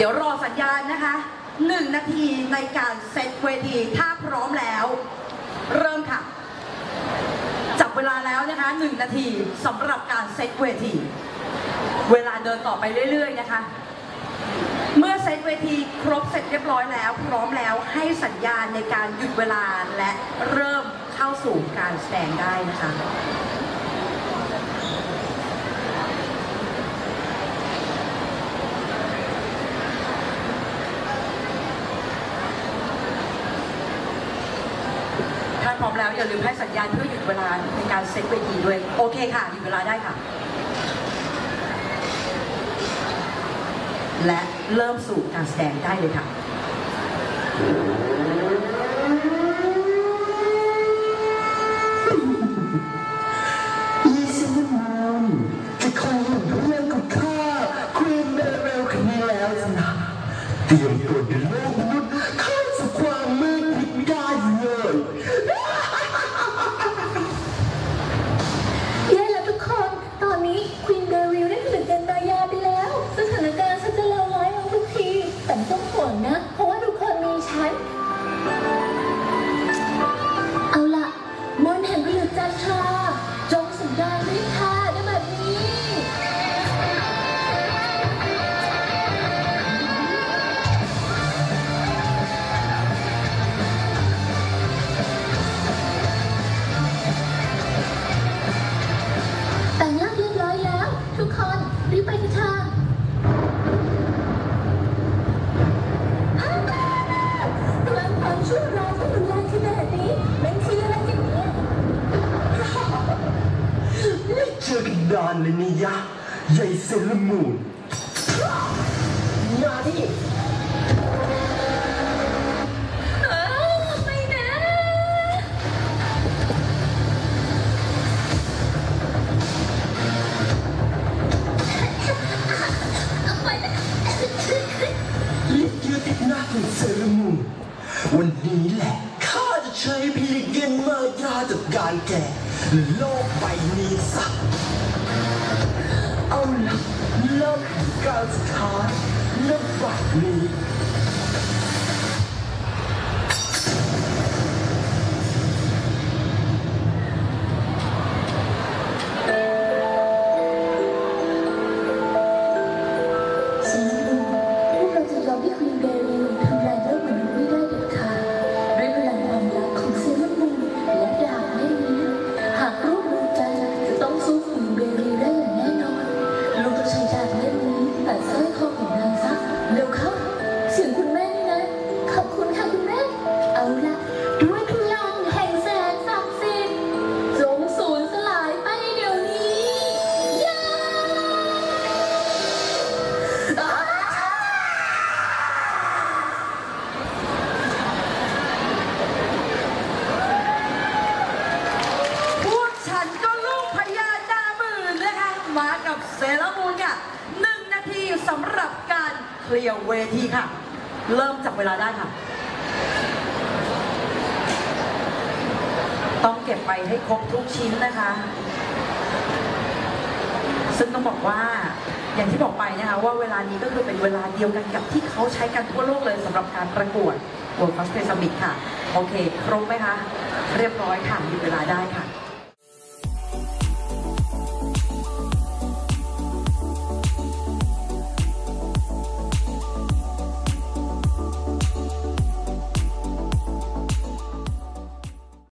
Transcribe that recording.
ดี๋ยวรอสัญญาณนะคะ1 นาทีในการเซตเวทีถ้าพร้อมแล้วเริ่มค่ะจับเวลาแล้วนะคะ1 นาทีสำหรับการเซตเวทีเวลาเดินต่อไปเรื่อยๆนะคะเมื่อเซตเวทีครบเสร็จเรียบร้อยแล้วพร้อมแล้วให้สัญญาณในการหยุดเวลาและเริ่มเข้าสู่การแสดงได้นะคะถ้าพร้อมแล้วอย่าลืมให้สัญญาณเพื่อหยุดเวลาในการเซตเวทีด้วยโอเคค่ะหยุดเวลาได้ค่ะและเริ่มสู่การแสดงได้เลยค่ะยี่สิบวันจะคอยเห็นเพื่อนกับข้าควีนเบลเบลคนนี้แล้วสินะเตรียมตัวในโลกมนุษย์เข้าสู่ความมืดมิดได้เลยแย่แล้วทุกคนตอนนี้ควีนเบลวิลได้ผลิตเป็นมายาไปแล้วสถานการณ์ฉันจะเลวร้ายลงทุกทีแต่ไม่ต้องห่วงนะเพราะว่าทุกคนมีฉันเอาล่ะมนต์แห่งผลึกจันทราจงสัญญาณด้วยค่ะได้แบบนี้แต่งร่างเรียบร้อยแล้วทุกคนรีบไปกันเถอะพลังความชั่วร้ายที่รุนแรงขนาดนี้มันคืออะไรกันเนี่ยไม่เจอกันนานเลยนี่ยะใหญ่เซเลอร์มูนมาดิไม่นะไปนะลิกยูติดหน้าของเซเลอร์มูนวันนี้แหละข้าจะใช้พิลิเกนมายาจัดการแกโลกใบนี้ซะเอาล่ะโลกแห่งการสุดท้ายนับบัดนี้ฉันรู้พวกเราจะยอมให้ควีนเบรีลทำลายโลกมนุษย์ไม่ได้เด็ดขาดด้วยพลังความรักของเซเลอร์มูนและดาบเล่มนี้หากร่วมมือกันจะต้องสู้ควีนเบรีลได้อย่างแน่นอนลูกจะใช้ดาบเล่มนี้ตัดสร้อยคอของนางซะเร็วเข้าเสียงคุณแม่นี่นะขอบคุณค่ะคุณแม่เอาละด้วยพลังแห่งแสงศักดิ์สิทธิ์จงสูญสลายไปเดี๋ยวนี้ย่าพวกฉันก็ลูกพญานาคหมื่นนะคะมากับเซเลอร์มูนค่ะ1 นาทีสำหรับการเคลียร์เวทีค่ะเริ่มจับเวลาได้ค่ะต้องเก็บไปให้ครบทุกชิ้นนะคะซึ่งต้องบอกว่าอย่างที่บอกไปนะคะว่าเวลานี้ก็คือเป็นเวลาเดียวกันกับที่เขาใช้กันทั่วโลกเลยสำหรับการประกวด World Cosplay Summit ค่ะโอเคครบไหมคะเรียบร้อยค่ะหยุดเวลาได้ค่ะ